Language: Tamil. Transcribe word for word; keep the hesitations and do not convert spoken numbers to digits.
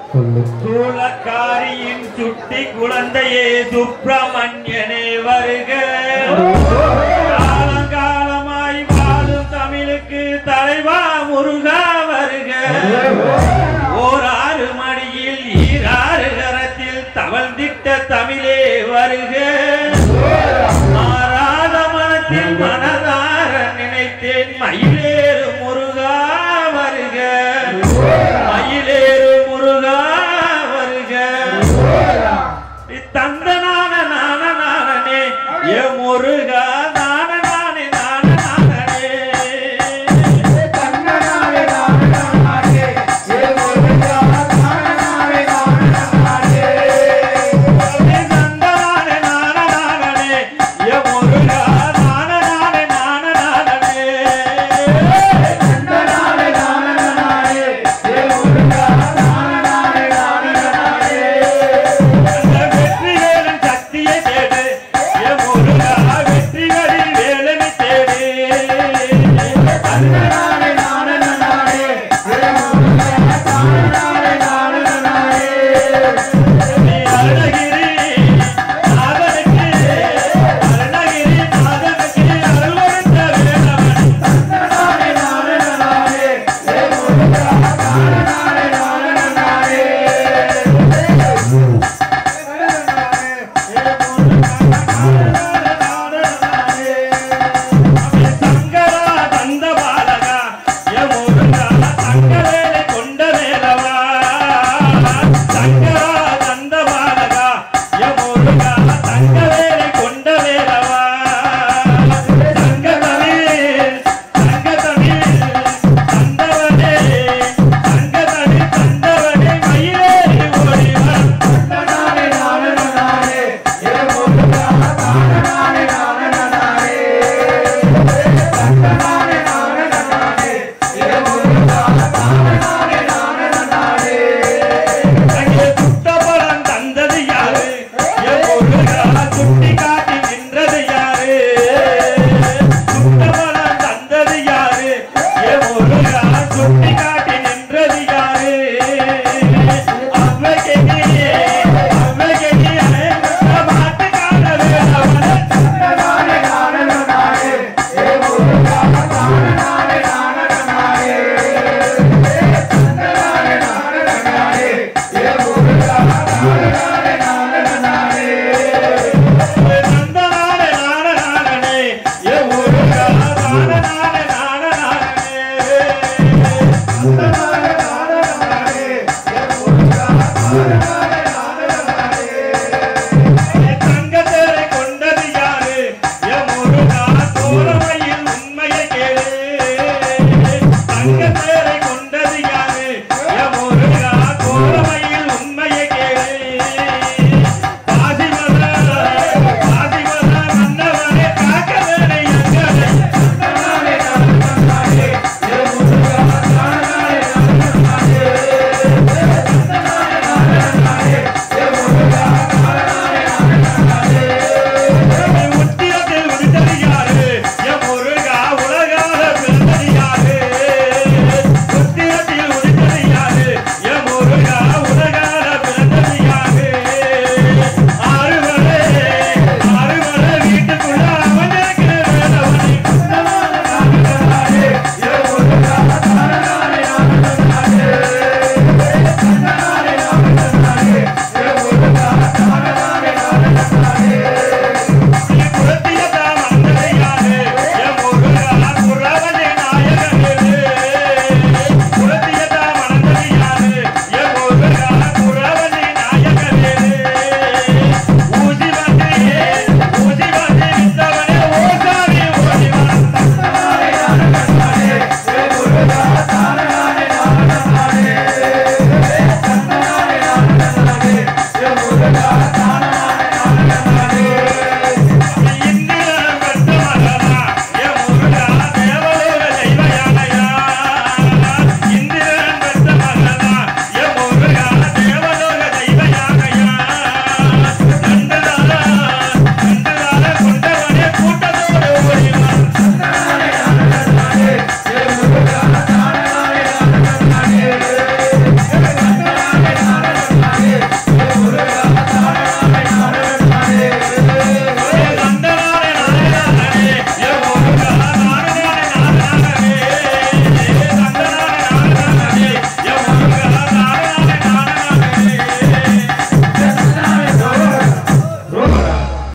சூளக்காரியின் சுட்டி குழந்தையே சுப்பிரமணியனே வருக. காலங்காலமாய் வாழும் தமிழுக்கு தலைவா முருகா வருக. ஓர் ஆறு மணியில் ஈராறு கரத்தில் தவழ்ந்திட்ட தமிழே வருக. மாறாத மனத்தில் மனதார நினைத்தேன் மயிலேறு முருகா வருக. மயிலேறு முருகா வருக. தந்தனான நான நானே ஏ முருகா நான நானே நான நானே தந்தனானே நான நானே ஏ முருகா நான நானே நான நானே தந்தனானே நான நானே ஏ முருகா நான நானே நான நானே தந்தனானே நான நானே ஏ முருகா நான நானே நான நானே வெற்றிவேலன் சக்தியை தேடு ஏ முருகா வெற்றிகளில் வேலனை தேடு. தந்தனானே நான நானே ஏ முருகா நான